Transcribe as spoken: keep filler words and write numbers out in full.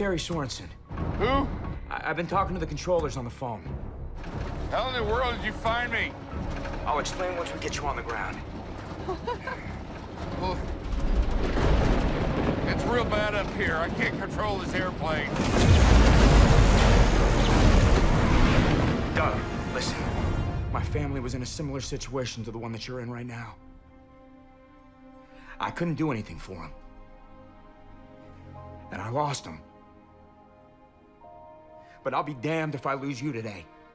Kerry Sorensen. Who? I I've been talking to the controllers on the phone. How in the world did you find me? I'll explain once we get you on the ground. Well, it's real bad up here. I can't control this airplane. Doug, listen. My family was in a similar situation to the one that you're in right now. I couldn't do anything for them. And I lost them. But I'll be damned if I lose you today.